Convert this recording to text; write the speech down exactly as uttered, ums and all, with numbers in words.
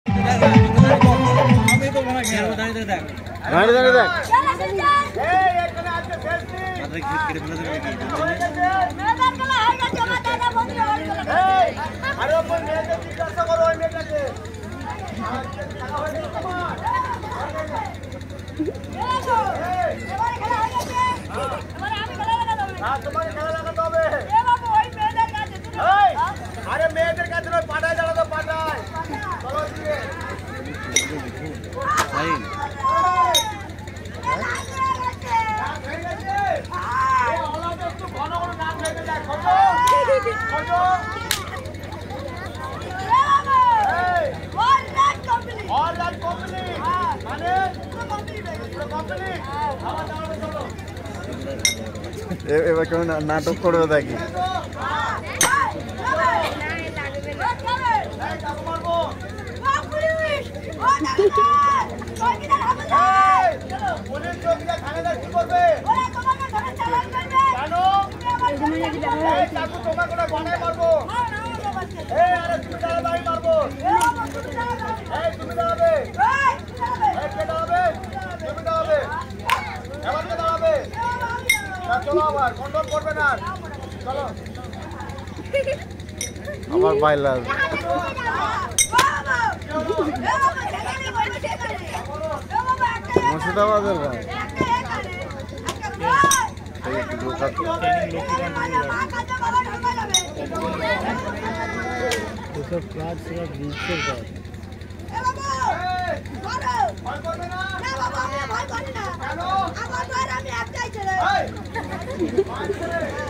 আরে মেয়েদের কাছে নয়, পাঠায় দাঁড়া তো পাঠায়। চলো দিকে ভাই এবার কেমন নাটক করবে দেখি। চলো আবার কন্ট্রোল করবে না, চলো আমার বাইলা মুর্শিদাবাদের ভাই এসব কাজ সেটা গ্রুপের কাজ। ভয় করবে না, আমি একটাই ছেলে।